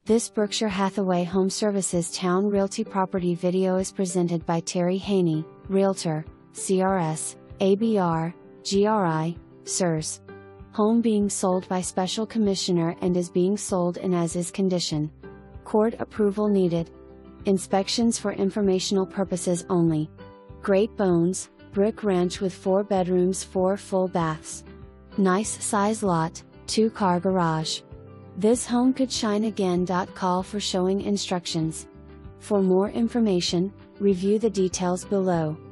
This Berkshire Hathaway Home Services Towne Realty property video is presented by Terri.haynie, Realtor, CRS, ABR, GRI, SRES. Home being sold by Special Commissioner and is being sold in as-is condition. Court approval needed. Inspections for informational purposes only. Great Bones, brick ranch with 4 bedrooms, 4 full baths. Nice size lot, 2-car garage. This home could shine again.Call for showing instructions. For more information, review the details below.